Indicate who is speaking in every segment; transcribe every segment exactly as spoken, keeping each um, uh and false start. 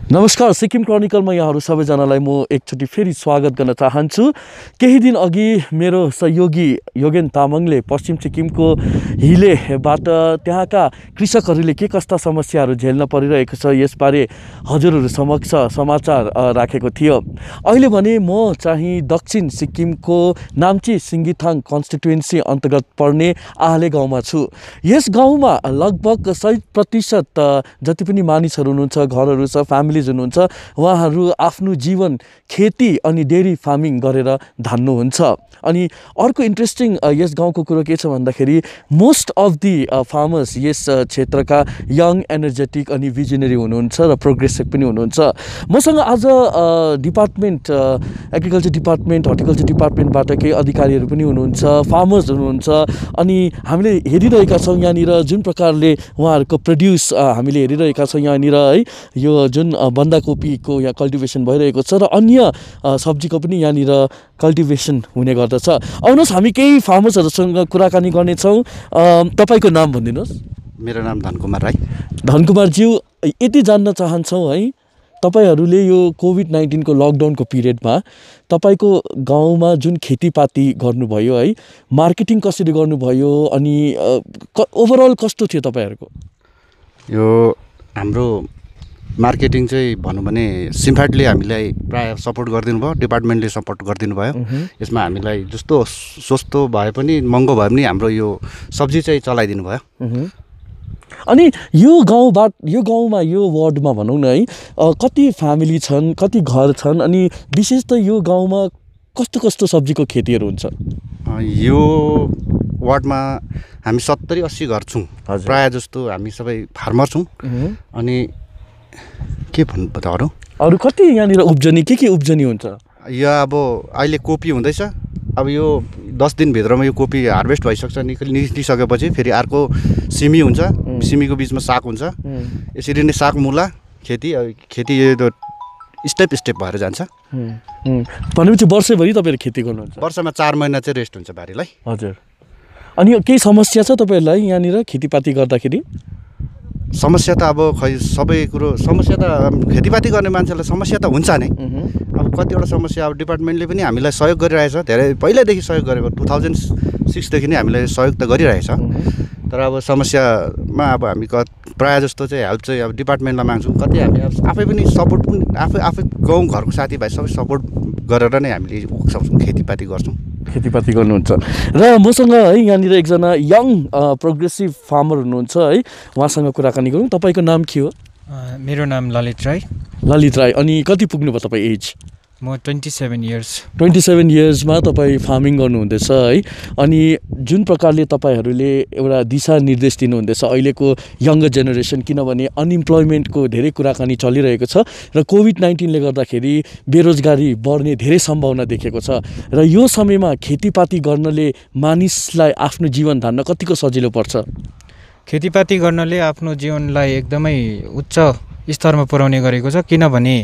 Speaker 1: नमस्कार, सिक्किम क्रोनिकलमा यहाँहरू सबैजनालाई म एकचोटि फेरि स्वागत गर्न चाहन्छु। केही दिन अघि मेरो सहयोगी योगेन तामाङले पश्चिम सिक्किमको हिलेबाट त्यहाँका कृषकहरूले के कस्ता समस्याहरू झेल्न परिरहेको छ यसबारे हजुरहरू समक्ष समाचार राखेको थियो। अहिले भने म चाहिँ दक्षिण सिक्किमको नाम्ची सिङ्गिथाङ कन्स्टिट्युएन्सी अन्तर्गत पर्ने आहाले गाउँमा छु। यस गाउँमा लगभग सय प्रतिशत जति पनि मानिसहरू हुनुहुन्छ, घरहरू छ, फ्यामिली हुनुहुन्छ, उहाँहरू आफ्नो जीवन खेती अनि डेरी फार्मिङ गरेर धान्नुहुन्छ। अनि अर्को इन्ट्रेस्टिङ यस गाउँको कुरो के छ भन्दाखेरि मोस्ट अफ दि फार्मर्स यस क्षेत्रका यङ, एनर्जेटिक अनि भिजनरी हुनुहुन्छ र प्रोग्रेसिभ पनि हुनुहुन्छ। मसँग आज डिपार्टमेन्ट एग्रिकल्चर डिपार्टमेन्ट, हर्टिकल्चर डिपार्टमेन्टबाट केही अधिकारीहरू पनि हुनुहुन्छ, फार्मर्स हुनुहुन्छ। अनि हामीले हेरिरहेका छौँ यहाँनिर जुन प्रकारले उहाँहरूको प्रड्युस हामीले हेरिरहेका छौँ यहाँनिर है, यो जुन बन्दाकोपीको यहाँ कल्टिभेसन भइरहेको छ र अन्य सब्जीको पनि यहाँनिर कल्टिभेसन हुने गर्दछ। आउनुहोस् हामी केही फार्मर्सहरूसँग कुराकानी गर्नेछौँ। तपाईँको नाम भनिदिनुहोस्।
Speaker 2: मेरो नाम धनकुमार राई।
Speaker 1: धनकुमारज्यू, यति जान्न चाहन्छौँ है, तपाईँहरूले यो कोभिड नाइन्टिनको लकडाउनको पिरियडमा तपाईँको गाउँमा जुन खेतीपाती गर्नुभयो है, मार्केटिङ कसरी गर्नुभयो अनि ओभरअल कस्तो थियो तपाईँहरूको?
Speaker 2: यो हाम्रो मार्केटिङ चाहिँ भनौँ भने सिम्फेटले हामीलाई प्राय सपोर्ट गरिदिनु भयो, डिपार्टमेन्टले सपोर्ट गरिदिनु भयो। यसमा हामीलाई जस्तो सस्तो भए पनि महँगो भए पनि हाम्रो यो सब्जी चाहिँ चलाइदिनु भयो।
Speaker 1: अनि यो गाउँबाट यो गाउँमा यो वार्डमा भनौँ न है, कति फ्यामिली छन्, कति घर छन् अनि विशेष त यो गाउँमा कस्तो कस्तो सब्जीको खेतीहरू हुन्छ?
Speaker 2: यो वार्डमा हामी सत्तरी अस्सी घर छौँ। प्रायः जस्तो हामी सबै फार्मर छौँ। अनि के भन्नु पर्दा अरू
Speaker 1: अरू कति यहाँनिर उब्जनी के के उब्जनी हुन्छ?
Speaker 2: यो अब अहिले कोपी हुँदैछ। अब यो दस दिनभित्रमा यो कोपी हार्भेस्ट भइसक्छ। निक्लि निस्किसकेपछि फेरि अर्को सिमी हुन्छ, सिमीको बिचमा साग हुन्छ। यसरी नै साग, मुला खेती खेती यो स्टेप स्टेप भएर जान्छ।
Speaker 1: भनेपछि वर्षैभरि तपाईँहरू खेती गर्नुहुन्छ?
Speaker 2: वर्षमा चार महिना चाहिँ रेस्ट हुन्छ बारीलाई।
Speaker 1: हजुर। अनि केही समस्या छ तपाईँहरूलाई यहाँनिर खेतीपाती गर्दाखेरि?
Speaker 2: समस्या त अब खै सबै कुरो समस्या त खेतीपाती गर्ने मान्छेलाई समस्या त हुन्छ नै। अब कतिवटा समस्या अब डिपार्टमेन्टले पनि हामीलाई सहयोग गरिरहेछ, धेरै पहिल्यैदेखि सहयोग गरेको, टु थाउजन्ड सिक्सदेखि नै हामीलाई सहयोग त गरिरहेछ। तर अब समस्यामा अब हामी क प्रायः जस्तो चाहिँ हेल्प चाहिँ अब डिपार्टमेन्टलाई माग्छौँ। कति हामी अब आफै पनि सपोर्ट पनि आफै आफै गाउँ घरको साथीभाइ सबै सपोर्ट गरेर नै हामीले खेतीपाती गर्छौँ।
Speaker 1: खेतीपाती गर्नुहुन्छ। र मसँग है यहाँनिर एकजना यङ प्रोग्रेसिभ फार्मर हुनुहुन्छ है, उहाँसँग कुराकानी गरौँ। तपाईँको नाम के हो?
Speaker 3: मेरो नाम ललित राई।
Speaker 1: ललित राई, अनि कति पुग्नुभयो तपाईँ एज?
Speaker 3: म twenty seven years
Speaker 1: twenty seven इयर्समा तपाईँ फार्मिङ गर्नुहुँदैछ है। अनि जुन प्रकारले तपाईँहरूले एउटा दिशा निर्देश दिनुहुँदैछ अहिलेको यङ्गर जेनेरेसन, किनभने अनइम्प्लोइमेन्टको धेरै कुराकानी चलिरहेको छ र कोभिड नाइन्टिनले गर्दाखेरि बेरोजगारी बढ्ने धेरै सम्भावना देखेको छ र यो समयमा खेतीपाती गर्नले मानिसलाई आफ्नो जीवन धान्न कतिको सजिलो पर्छ?
Speaker 3: खेतीपाती गर्नले आफ्नो जीवनलाई एकदमै उच्च स्तरमा पुर्याउने गरेको छ। किनभने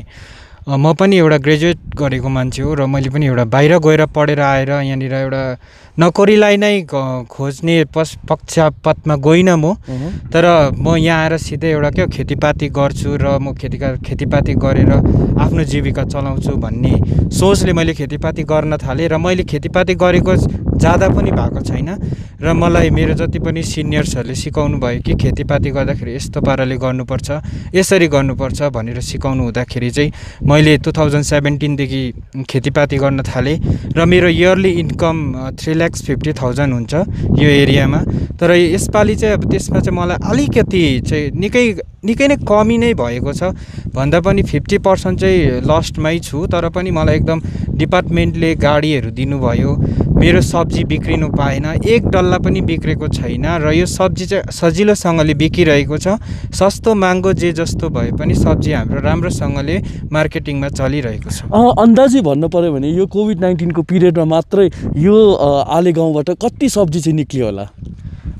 Speaker 3: म पनि एउटा ग्रेजुएट गरेको मान्छे हो र मैले पनि एउटा बाहिर गएर पढेर आएर यहाँनिर एउटा नोकरीलाई नै खोज्ने पस पक्षपातमा गइनँ म। तर म यहाँ आएर सिधै एउटा क्या खेतीपाती गर्छु र म खेती खेतीपाती गरेर आफ्नो जीविका चलाउँछु भन्ने सोचले मैले खेतीपाती गर्न थालेँ। र मैले खेतीपाती गरेको ज्यादा पनि भएको छैन र मलाई मेरो जति पनि सिनियर्सहरूले सिकाउनु भयो कि खेतीपाती गर्दाखेरि यस्तो पाराले गर्नुपर्छ, यसरी गर्नुपर्छ भनेर सिकाउनु हुँदाखेरि चाहिँ मैले टु थाउजन्ड सेभेन्टिनदेखि खेतीपाती गर्न थालेँ र मेरो yearly income three lakhs fifty thousand हुन्छ यो एरियामा। तर यसपालि चाहिँ अब त्यसमा चाहिँ मलाई अलिकति चाहिँ निकै निकै नै कमी नै भएको छ भन्दा पनि फिफ्टी पर्सेन्ट चाहिँ लस्टमै छु। तर पनि मलाई एकदम डिपार्टमेन्टले गाडीहरू दिनुभयो, मेरो सब्जी बिग्रिनु पाएन, एक डल्ला पनि बिग्रेको छैन र यो सब्जी चाहिँ सजिलोसँगले बिकिरहेको छ। सस्तो महँगो जे जस्तो भए पनि सब्जी हाम्रो राम्रोसँगले मार्केटिङमा चलिरहेको छ।
Speaker 1: अन्दाजी भन्नु पऱ्यो भने यो कोभिड नाइन्टिनको पिरियडमा मात्रै यो आले गाउँबाट कति सब्जी चाहिँ निक्लियो होला?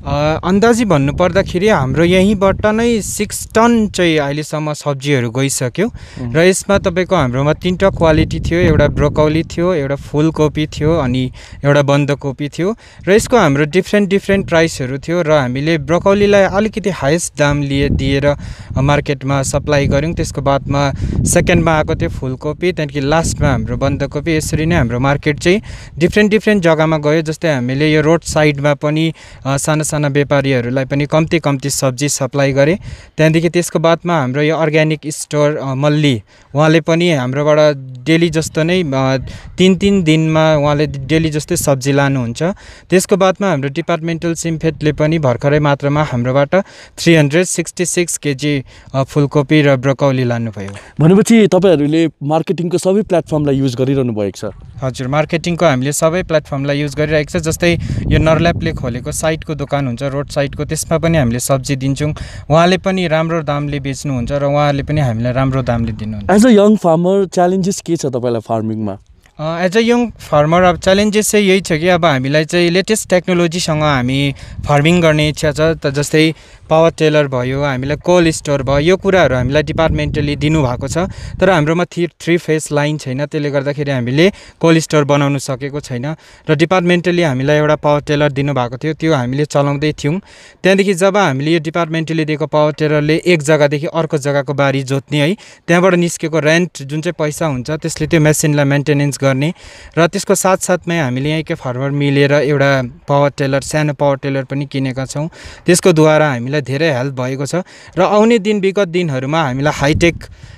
Speaker 3: अन्दाजी भन्नुपर्दाखेरि हाम्रो यहीँबाट नै सिक्स टन चाहिँ अहिलेसम्म सब्जीहरू गइसक्यो र यसमा तपाईँको हाम्रोमा तिनवटा क्वालिटी थियो। एउटा ब्रोकौली थियो, एउटा फुलकोपी थियो, अनि एउटा बन्दकोपी थियो र यसको हाम्रो डिफ्रेन्ट डिफ्रेन्ट प्राइसहरू थियो र हामीले ब्रोकौलीलाई अलिकति हाइएस्ट दाम लिए दिएर मार्केटमा सप्लाई गऱ्यौँ। त्यसको बादमा सेकेन्डमा आएको थियो फुलकोपी, त्यहाँदेखि लास्टमा हाम्रो बन्दकोपी। यसरी नै हाम्रो मार्केट चाहिँ डिफ्रेन्ट डिफ्रेन्ट जग्गामा गयो। जस्तै हामीले यो रोड साइडमा पनि साना साना व्यापारीहरूलाई पनि कम्ती कम्ती सब्जी सप्लाई गरे। त्यहाँदेखि त्यसको बादमा हाम्रो यो अर्ग्यानिक स्टोर मल्ली, उहाँले पनि हाम्रोबाट डेली जस्तो नै तिन तिन दिनमा उहाँले डेली जस्तै सब्जी लानुहुन्छ। त्यसको बादमा हाम्रो डिपार्टमेन्टल सिम्फेडले पनि भर्खरै मात्रामा हाम्रोबाट three hundred sixty six KG फुलकोपी र ब्रोकौली लानुभयो।
Speaker 1: भनेपछि तपाईँहरूले मार्केटिङको सबै प्लेटफर्मलाई युज गरिरहनु भएको छ?
Speaker 3: हजुर, मार्केटिङको हामीले सबै प्लेटफर्मलाई युज गरिरहेको छ। जस्तै यो नर्ल्यापले खोलेको साइडको दोकान हुन्छ रोड साइडको, त्यसमा पनि हामीले सब्जी दिन्छौँ। उहाँले पनि राम्रो दामले बेच्नुहुन्छ र उहाँले पनि हामीलाई राम्रो दामले दिनुहुन्छ।
Speaker 1: As a young farmer challenges के छ तपाईँलाई फार्मिङमा?
Speaker 3: एज अ यङ फार्मर अब च्यालेन्जेस चाहिँ यही छ कि अब हामीलाई चाहिँ लेटेस्ट टेक्नोलोजीसँग हामी फार्मिङ गर्ने इच्छा छ। त जस्तै पावर टेलर भयो, हामीलाई कोल्ड स्टोर भयो, यो कुराहरू हामीलाई डिपार्टमेन्टली दिनुभएको छ। तर हाम्रोमा थ्री थ्री फेस लाइन छैन, त्यसले गर्दाखेरि हामीले कोल्ड स्टोर बनाउनु सकेको छैन र डिपार्टमेन्टली हामीलाई एउटा पावर टेलर दिनुभएको थियो, त्यो हामीले चलाउँदै थियौँ। त्यहाँदेखि जब हामीले यो डिपार्टमेन्टली दिएको पावर टेलरले एक जग्गादेखि अर्को जग्गाको बारी जोत्ने है, त्यहाँबाट निस्केको रेन्ट जुन चाहिँ पैसा हुन्छ त्यसले त्यो मेसिनलाई मेन्टेनेन्स गर्ने र त्यसको साथसाथमै हामीले यहीँकै फार्मर मिलेर एउटा पावर टेलर, सानो पावर टेलर पनि किनेका छौँ। त्यसको द्वारा हामीलाई धेरै हेल्प भएको छ र आउने दिन विगत दिनहरूमा हामीलाई हाइटेक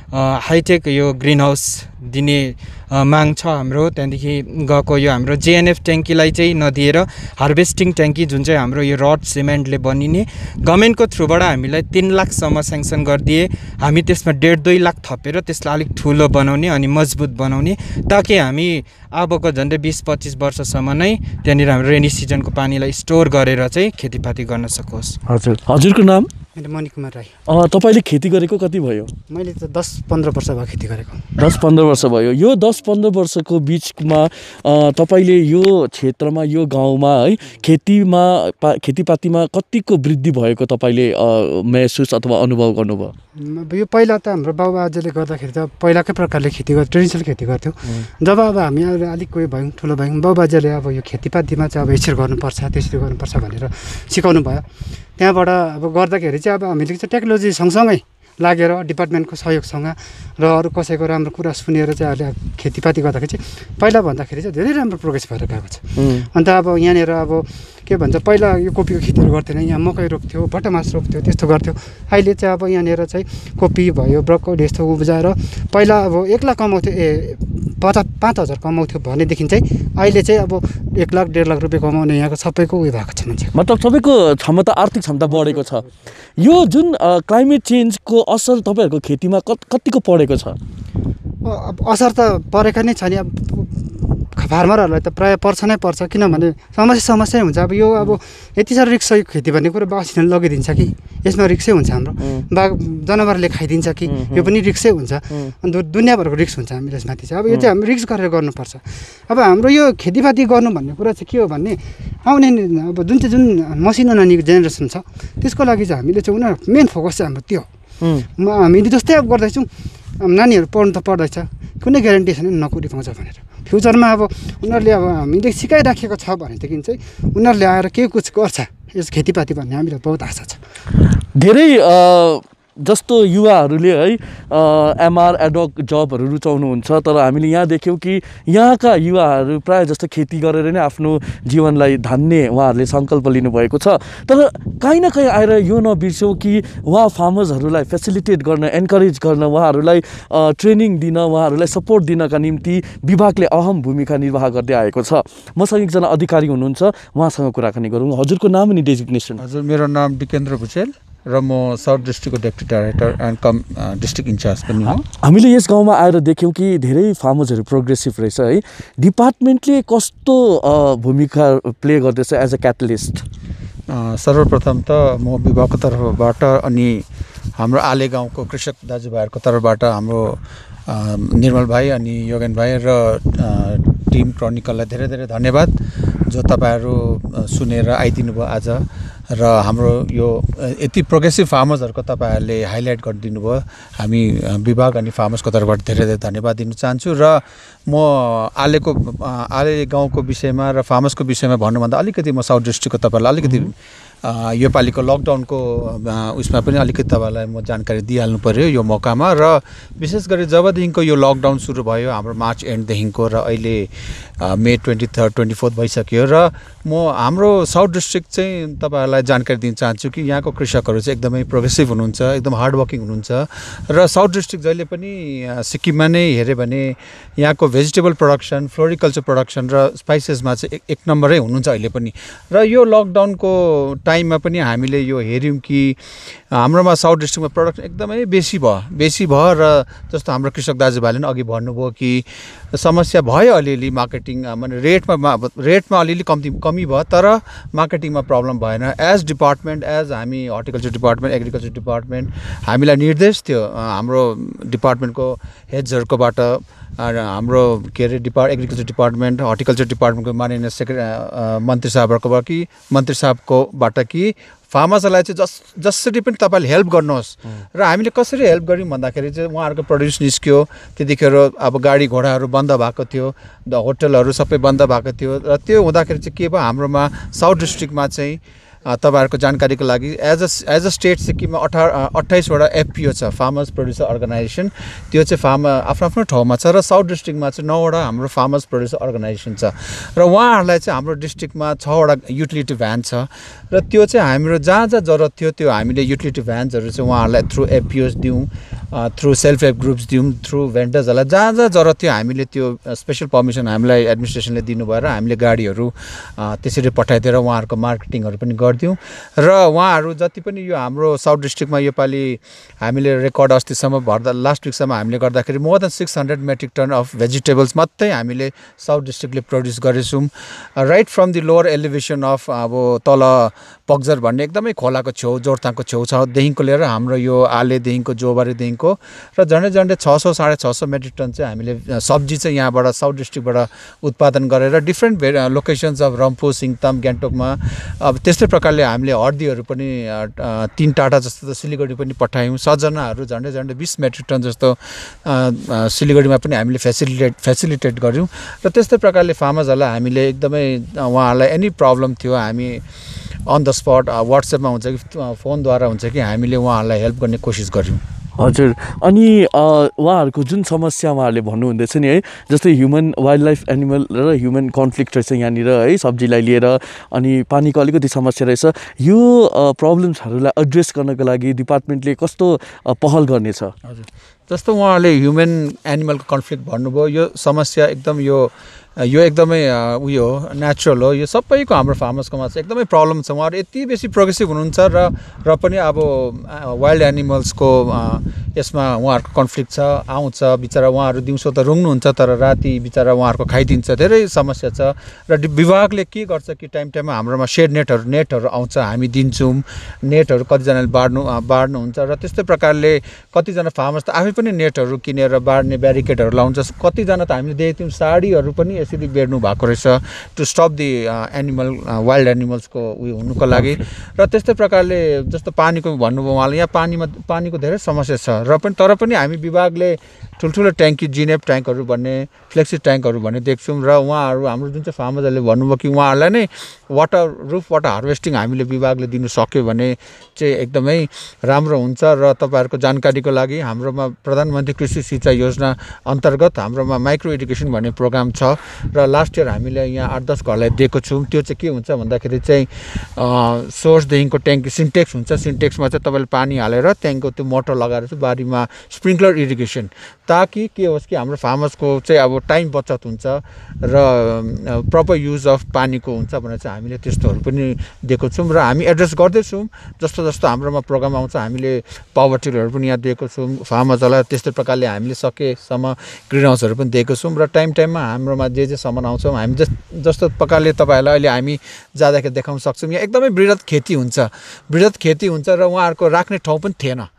Speaker 3: हाइटेक यो ग्रिन हाउस दिने माग छ हाम्रो। त्यहाँदेखि गएको यो हाम्रो जेएनएफ ट्याङ्कीलाई चाहिँ नदिएर हार्भेस्टिङ ट्याङ्की जुन चाहिँ हाम्रो यो रड सिमेन्टले बनिने गभर्मेन्टको थ्रुबाट हामीलाई तिन लाखसम्म सेङ्सन गरिदिए, हामी त्यसमा डेढ दुई लाख थपेर त्यसलाई अलिक ठुलो बनाउने अनि मजबुत बनाउने, ताकि हामी अबको झन्डै बिस पच्चिस वर्षसम्म नै त्यहाँनिर हाम्रो रेनी सिजनको पानीलाई स्टोर गरेर चाहिँ खेतीपाती गर्न सकोस्।
Speaker 1: हजुर, हजुरको नाम?
Speaker 4: मेरो मणि कुमार राई।
Speaker 1: तपाईँले खेती गरेको कति भयो?
Speaker 4: मैले त दस पन्ध्र वर्ष भयो खेती गरेको।
Speaker 1: दस पन्ध्र वर्ष भयो। यो दस पन्ध्र वर्षको बिचमा तपाईँले यो क्षेत्रमा, यो गाउँमा है खेतीमा पा खेतीपातीमा कतिको वृद्धि भएको तपाईँले महसुस अथवा अनुभव गर्नुभयो?
Speaker 4: यो पहिला त हाम्रो बाबुआजूले गर्दाखेरि त पहिलाकै प्रकारले खेती गर् ट्रेडिसनल खेती गर्थ्यो। जब अब हामी अलिक कोही भयौँ, ठुलो भयौँ, बाबुआजूले अब यो खेतीपातीमा चाहिँ अब यसरी गर्नुपर्छ, त्यसरी गर्नुपर्छ भनेर सिकाउनु भयो। त्यहाँबाट अब गर्दाखेरि चाहिँ अब हामीले चाहिँ टेक्नोलोजी सँगसँगै लागेर डिपार्टमेन्टको सहयोगसँग र अरू कसैको राम्रो कुरा सुनेर चाहिँ अहिले खेतीपाती गर्दाखेरि चाहिँ पहिला भन्दाखेरि चाहिँ धेरै राम्रो प्रोग्रेस भएर गएको छ। अन्त अब यहाँनिर अब के भन्छ, पहिला यो कोपीको खेतीहरू गर्थेन, यहाँ मकै रोप्थ्यो, भटमास रोप्थ्यो, त्यस्तो गर्थ्यो। अहिले चाहिँ अब यहाँनिर चाहिँ कोपी भयो, ब्रोकौली यस्तो उब्जाएर पहिला अब एक लाख कमाउँथ्यो, ए पचास पाँच हजार कमाउँथ्यो भनेदेखि चाहिँ अहिले चाहिँ अब एक लाख डेढ लाख रुपियाँ कमाउने यहाँको सबैको उयो भएको छ मान्छे।
Speaker 1: मतलब सबैको क्षमता, आर्थिक क्षमता बढेको छ। यो जुन क्लाइमेट चेन्जको असर तपाईँहरूको खेतीमा कतिको परेको छ?
Speaker 4: असर त परेका नै छ नि। अब फार्मरहरूलाई त प्रायः पर्छ नै पर्छ, किनभने समस्या समस्या हुन्छ। अब यो अब यति साह्रो रिक्स छ यो खेती भन्ने कुरो, बासिनले लगिदिन्छ कि यसमा रिक्सै हुन्छ, हाम्रो बाघ जनावरले खाइदिन्छ कि यो पनि रिक्सै हुन्छ। अन्त दुनियाँभरको रिक्स हुन्छ हामीले यसमाथि चाहिँ। अब यो चाहिँ हामी रिक्स गरेर गर्नुपर्छ। अब हाम्रो यो खेतीपाती गर्नु भन्ने कुरा चाहिँ के हो भने आउने अब जुन चाहिँ जुन मसिनो नानीको जेनेरेसन छ त्यसको लागि चाहिँ हामीले चाहिँ उनीहरू मेन फोकस चाहिँ हाम्रो त्यो हो। हामीले जस्तै अब गर्दैछौँ, नानीहरू पढ्नु त पढ्दैछ, कुनै ग्यारेन्टी छैन नोकरी पाउँछ भनेर। फ्युचरमा अब उनीहरूले अब हामीले सिकाइराखेको छ भनेदेखि चाहिँ उनीहरूले आएर केही कुछ गर्छ यस खेतीपाती भन्ने हामीलाई बहुत आशा छ।
Speaker 1: धेरै जस्तो युवाहरूले है एमआर एडोक जबहरू रुचाउनुहुन्छ, तर हामीले यहाँ देख्यौँ कि यहाँका युवाहरू प्रायः जस्तो खेती गरेर नै आफ्नो जीवनलाई धान्ने उहाँहरूले सङ्कल्प लिनुभएको छ। तर काहीँ न काहीँ आएर यो नबिर्स्यौँ कि उहाँ फार्मर्सहरूलाई फेसिलिटेट गर्न, एन्करेज गर्न, उहाँहरूलाई ट्रेनिङ दिन, उहाँहरूलाई सपोर्ट दिनका निम्ति विभागले अहम भूमिका निर्वाह गर्दै आएको छ। मसँग एकजना अधिकारी हुनुहुन्छ, उहाँसँग कुराकानी गरौँ। हजुरको नाम अनि डेजिग्नेसन?
Speaker 5: हजुर, मेरो नाम डिकेन्द्र भुजेल र म साउथ डिस्ट्रिक्टको deputy director and cum district incharge पनि हो।
Speaker 1: हामीले यस गाउँमा आएर देख्यौँ कि धेरै फार्मर्सहरू प्रोग्रेसिभ रहेछ है। डिपार्टमेन्टले कस्तो भूमिका प्ले गर्दैछ एज अ क्याटलिस्ट?
Speaker 5: सर्वप्रथम त म विभागको तर्फबाट अनि हाम्रो आले गाउँको कृषक दाजुभाइहरूको तर्फबाट हाम्रो निर्मल भाइ अनि योगेन भाइ र टिम क्रोनिकललाई धेरै धेरै धन्यवाद, जो तपाईँहरू सुनेर आइदिनु भयो आज र हाम्रो यो यति प्रोग्रेसिभ फार्मर्सहरूको तपाईँहरूले हाइलाइट गरिदिनु भयो। हामी विभाग अनि फार्मर्सको तर्फबाट धेरै धेरै धन्यवाद दिन चाहन्छु। र म आलेको आले गाउँको विषयमा र फार्मर्सको विषयमा भन्नुभन्दा अलिकति म साउथ डिस्ट्रिक्टको तपाईँहरूलाई अलिकति यो पालिको लकडाउनको उसमा पनि अलिकति तपाईँलाई म जानकारी दिइहाल्नु पऱ्यो यो मौकामा। र विशेष गरी जबदेखिको यो लकडाउन सुरु भयो हाम्रो मार्च एन्डदेखिको र अहिले May twenty third twenty fourth भइसक्यो र म हाम्रो साउथ डिस्ट्रिक्ट चाहिँ तपाईँहरूलाई जानकारी दिन चाहन्छु कि यहाँको कृषकहरू चाहिँ एकदमै प्रोग्रेसिभ हुनुहुन्छ, एकदम हार्डवर्किङ हुनुहुन्छ। र साउथ डिस्ट्रिक्ट जहिले पनि सिक्किममा नै हेऱ्यो भने यहाँको भेजिटेबल प्रोडक्सन, फ्लोरिकल्चर प्रोडक्सन र स्पाइसेसमा चाहिँ एक नम्बरै हुनुहुन्छ अहिले पनि। र यो लकडाउनको टाइममा पनि हामीले यो हेऱ्यौँ कि हाम्रोमा साउथ डिस्ट्रिक्टमा प्रोडक्सन एकदमै बेसी भयो बेसी भयो र जस्तो हाम्रो कृषक दाजुभाइले पनि अघि भन्नुभयो कि समस्या भयो अलिअलि मार्केटिङ माने रेटमा रेटमा अलिअलि कम्ती कमी भयो तर मार्केटिङमा प्रब्लम भएन। एज डिपार्टमेन्ट एज हामी हर्टिकल्चर डिपार्टमेन्ट एग्रिकल्चर डिपार्टमेन्ट हामीलाई निर्देश थियो हाम्रो डिपार्टमेन्टको हेड्सहरूकोबाट हाम्रो के अरे डिपार्ट एग्रिकल्चर डिपार्टमेन्ट हर्टिकल्चर डिपार्टमेन्टको माननीय सेक्रेटरी मन्त्री साहबहरूकोबाट कि मन्त्री साहबकोबाट कि फार्मर्सहरूलाई चाहिँ जस जसरी पनि तपाईँले हेल्प गर्नुहोस्। र हामीले कसरी हेल्प गऱ्यौँ भन्दाखेरि चाहिँ उहाँहरूको प्रड्युस निस्क्यो त्यतिखेर अब गाडी घोडाहरू बन्द भएको थियो, द होटलहरू सबै बन्द भएको थियो। र त्यो हुँदाखेरि चाहिँ के भयो हाम्रोमा साउथ डिस्ट्रिक्टमा चाहिँ तपाईँहरूको जानकारीको लागि as a as a state सिक्किममा अठार अट्ठाइसवटा एफपिओ छ फार्मर्स प्रोड्युसर अर्गनाइजेसन। त्यो चाहिँ फार्म आफ्नो आफ्नो ठाउँमा छ र साउथ डिस्ट्रिक्टमा चाहिँ नौवटा हाम्रो फार्मर्स प्रोड्युसर अर्गनाइजेसन छ। र उहाँहरूलाई चाहिँ हाम्रो डिस्ट्रिक्टमा छवटा युटिलिटी भ्यान छ र त्यो चाहिँ हाम्रो जहाँ जहाँ जरुरत थियो त्यो हामीले युटिलिटी भ्यान्सहरू चाहिँ उहाँहरूलाई थ्रु एफपिओस दिउँ, थ्रु सेल्फ हेल्प ग्रुप्स दिउँ, थ्रु भेन्डर्सहरूलाई जहाँ जहाँ जरुरत थियो हामीले त्यो स्पेसल पर्मिसन हामीलाई एडमिनिस्ट्रेसनले दिनुभयो र हामीले गाडीहरू त्यसरी पठाइदिएर उहाँहरूको मार्केटिङहरू पनि गरिदिउँ। र उहाँहरू जति पनि यो हाम्रो साउथ डिस्ट्रिक्टमा योपालि हामीले रेकर्ड अस्तिसम्म भर्दा लास्ट विकसम्म हामीले गर्दाखेरि more than six hundred metric ton of vegetables मात्रै हामीले साउथ डिस्ट्रिक्टले प्रड्युस गरेछौँ। Right from the lower elevation of अब तल पक्जर भन्ने एकदमै खोलाको छेउ जोरथाङको छेउछाउदेखिको लिएर हाम्रो यो आलेदेखिको जोबारीदेखिको र झन्डै झन्डै छ सौ साढे छ सौ मेट्रिक टन चाहिँ हामीले सब्जी चाहिँ यहाँबाट साउथ डिस्ट्रिक्टबाट उत्पादन गरेर डिफ्रेन्ट भे लोकेसन्स अफ रम्फू सिङताम गान्तोकमा अब त्यस्तै प्रकारले हामीले हर्दीहरू पनि तिन टाटा जस्तो त सिलगढी पनि पठायौँ। सजनाहरू झन्डै झन्डै बिस मेट्रिक टन जस्तो सिलगढीमा पनि हामीले फेसिलिटेट फेसिलिटेट गऱ्यौँ। र त्यस्तै प्रकारले फार्मर्सहरूलाई हामीले एकदमै उहाँहरूलाई एनी प्रब्लम थियो हामी अन द स्पट वाट्सएपमा हुन्छ कि फोनद्वारा हुन्छ कि हामीले उहाँहरूलाई हेल्प गर्ने कोसिस गऱ्यौँ।
Speaker 1: हजुर, अनि उहाँहरूको जुन समस्या उहाँहरूले भन्नुहुँदैछ नि है, जस्तै ह्युमन वाइल्ड लाइफ एनिमल र ह्युमन कन्फ्लिक्ट रहेछ यहाँनिर है सब्जीलाई लिएर, अनि पानीको अलिकति समस्या रहेछ। यो प्रब्लम्सहरूलाई एड्रेस गर्नको लागि डिपार्टमेन्टले कस्तो पहल गर्नेछ?
Speaker 5: हजुर, जस्तो उहाँहरूले ह्युमन एनिमलको कन्फ्लिक्ट भन्नुभयो यो समस्या एकदम यो यो एकदमै उयो हो नेचुरल हो। यो सबैको हाम्रो फार्मर्सकोमा चाहिँ एकदमै प्रब्लम छ। उहाँहरू यति बेसी प्रोग्रेसिभ हुनुहुन्छ र र पनि अब वाइल्ड एनिमल्सको यसमा उहाँहरूको कन्फ्लिक्ट छ आउँछ बिचरा उहाँहरू दिउँसो त रुङ्नुहुन्छ तर राति बिचरा उहाँहरूको खाइदिन्छ धेरै समस्या छ। र विभागले के गर्छ कि टाइम टाइममा हाम्रोमा सेड नेटहरू नेटहरू आउँछ हामी दिन्छौँ नेटहरू कतिजनाले बाड्नु बाड्नुहुन्छ र त्यस्तै प्रकारले कतिजना फार्मर्स त आफै पनि नेटहरू किनेर बाड्ने ब्यारिकेडहरू लाउँछ। कतिजना त हामीले देखेको थियौँ साडीहरू पनि यसरी बेर्नु भएको रहेछ to stop the animal wild एनिमल्सको उयो हुनुको लागि। र त्यस्तै प्रकारले जस्तो पानीको भन्नुभयो उहाँले यहाँ पानीमा पानीको धेरै समस्या छ र पनि तर पनि हामी विभागले ठुल्ठुलो ट्याङ्की जिनेप ट्याङ्कहरू भन्ने फ्लेक्सी ट्याङ्कहरू भन्ने देख्छौँ। र उहाँहरू हाम्रो जुन चाहिँ फार्मर्सहरूले भन्नुभयो कि उहाँहरूलाई नै वाटर रुफ वाटर हार्भेस्टिङ हामीले विभागले दिनु सक्यो भने चाहिँ एकदमै राम्रो हुन्छ। र तपाईँहरूको जानकारीको लागि हाम्रोमा प्रधानमन्त्री कृषि सिँचाइ योजना अन्तर्गत हाम्रोमा माइक्रो इरिगेसन भन्ने प्रोग्राम छ र लास्ट इयर हामीले यहाँ आठ दस घरलाई दिएको छौँ। त्यो चाहिँ के हुन्छ भन्दाखेरि चाहिँ सोर्सदेखिको ट्याङ्की सिन्टेक्स हुन्छ, सिन्टेक्समा चाहिँ तपाईँले पानी हालेर ट्याङ्कको त्यो मोटर लगाएर चाहिँ बारीमा स्प्रिङ्कलर इरिगेसन ताकि के होस् कि हाम्रो फार्मर्सको चाहिँ अब टाइम बचत हुन्छ र प्रपर युज अफ पानीको हुन्छ भनेर चाहिँ हामीले त्यस्तोहरू पनि दिएको छौँ। र हामी एड्रेस गर्दैछौँ जस्तो जस्तो हाम्रोमा प्रोग्राम आउँछ हामीले पावर टिलरहरू पनि यहाँ दिएको छौँ फार्मर्सहरूलाई। त्यस्तै प्रकारले हामीले सकेसम्म ग्रिन हाउसहरू पनि दिएको छौँ र टाइम टाइममा हाम्रोमा जे जे सामान आउँछौँ हामी जस जस्तो प्रकारले तपाईँहरूलाई अहिले हामी जाँदाखेरि देखाउन सक्छौँ। यहाँ एकदमै वृहत खेती हुन्छ वृहत खेती हुन्छ र उहाँहरूको राख्ने ठाउँ पनि थिएन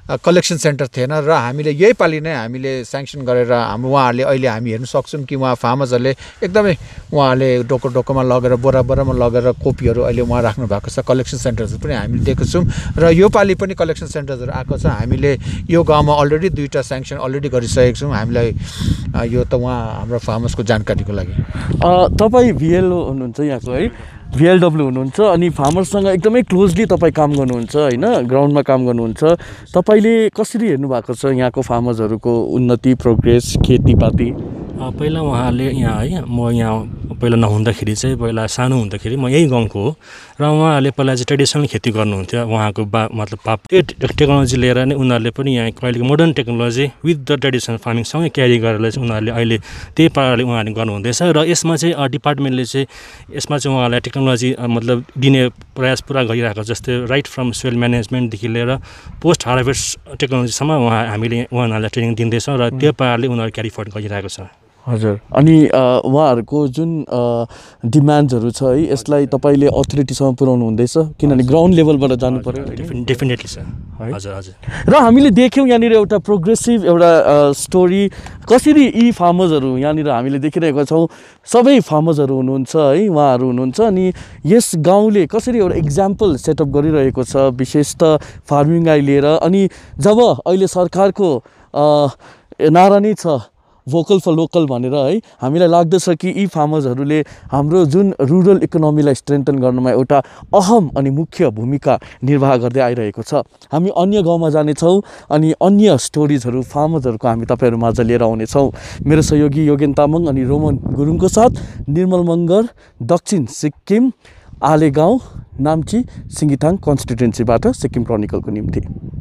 Speaker 5: कलेक्सन सेन्टर थिएन र हामीले यही पालि नै हामीले स्याङ्सन गरेर हाम्रो उहाँहरूले अहिले हामी हेर्न सक्छौँ कि उहाँ फार्मर्सहरूले एकदमै उहाँहरूले डोको डोकोमा लगेर बोरा बोरामा लगेर कोपीहरू अहिले उहाँ राख्नु भएको छ। कलेक्सन सेन्टर्सहरू पनि हामीले दिएको छौँ र यो पालि पनि कलेक्सन सेन्टर्सहरू आएको छ। हामीले यो गाउँमा अलरेडी दुईवटा स्याङ्सन अलरेडी गरिसकेको छौँ। हामीलाई यो त उहाँ हाम्रो फार्मर्सको जानकारीको लागि।
Speaker 1: तपाईँ भिएलओ हुनुहुन्छ यहाँको है, भिएलडब्ल्यू हुनुहुन्छ अनि फार्मर्ससँग एकदमै क्लोजली तपाईँ काम गर्नुहुन्छ होइन, ग्राउन्डमा काम गर्नुहुन्छ। तपाईँले कसरी हेर्नु भएको छ यहाँको फार्मर्सहरूको उन्नति, प्रोग्रेस, खेतीपाती?
Speaker 6: पहिला उहाँहरूले यहाँ है, म यहाँ पहिला नहुँदाखेरि चाहिँ पहिला सानो हुँदाखेरि म यही गाउँको हो र उहाँहरूले पहिला चाहिँ ट्रेडिसनल खेती गर्नुहुन्थ्यो। उहाँको बा मतलब पाप त्यो टेक्नोलोजी लिएर नै उनीहरूले पनि यहाँ अहिलेको modern technology with the traditional फार्मिङसँगै क्यारी गरेर चाहिँ उनीहरूले अहिले त्यही पाराले उहाँहरूले गर्नुहुँदैछ र यसमा चाहिँ डिपार्टमेन्टले चाहिँ यसमा चाहिँ उहाँहरूलाई टेक्नोलोजी मतलब दिने प्रयास पुरा गरिरहेको छ। जस्तै राइट फ्रम सोइल म्यानेजमेन्टदेखि लिएर पोस्ट हार्भेस्ट टेक्नोलोजीसम्म उहाँ हामीले उहाँहरूलाई ट्रेनिङ दिँदैछौँ र त्यो पाराले उनीहरू क्यारी फर्ड गरिरहेको छ।
Speaker 1: हजुर, अनि उहाँहरूको जुन डिमान्ड्सहरू छ है यसलाई तपाईँले अथोरिटीसम्म पुर्याउनु हुँदैछ किनभने ग्राउन्ड लेभलबाट जानु पर्यो?
Speaker 6: डेफिनेटली सर, हजुर हजुर।
Speaker 1: र हामीले देख्यौँ यहाँनिर एउटा प्रोग्रेसिभ एउटा स्टोरी कसरी यी फार्मर्सहरू यहाँनिर हामीले देखिरहेका छौँ। सबै फार्मर्सहरू हुनुहुन्छ है, उहाँहरू हुनुहुन्छ अनि यस गाउँले कसरी एउटा इक्जाम्पल सेटअप गरिरहेको छ विशेष त फार्मिङलाई लिएर। अनि जब अहिले सरकारको नारा नै छ भोकल फर लोकल भनेर है, हामीलाई लाग्दछ कि यी फार्मर्सहरूले हाम्रो जुन रुरल इकोनोमीलाई स्ट्रेन्थन गर्नमा एउटा अहम अनि मुख्य भूमिका निर्वाह गर्दै आइरहेको छ। हामी अन्य गाउँमा जानेछौँ अनि अन्य स्टोरिजहरू फार्मर्सहरूको हामी तपाईँहरू माझ लिएर आउनेछौँ। मेरो सहयोगी योगेन तामाङ अनि रोमन गुरुङको साथ निर्मल मगर, दक्षिण सिक्किम, आले गाउँ, नाम्ची, सिङ्गिथाङ कन्स्टिट्युन्सीबाट सिक्किम क्रोनिकलको निम्ति।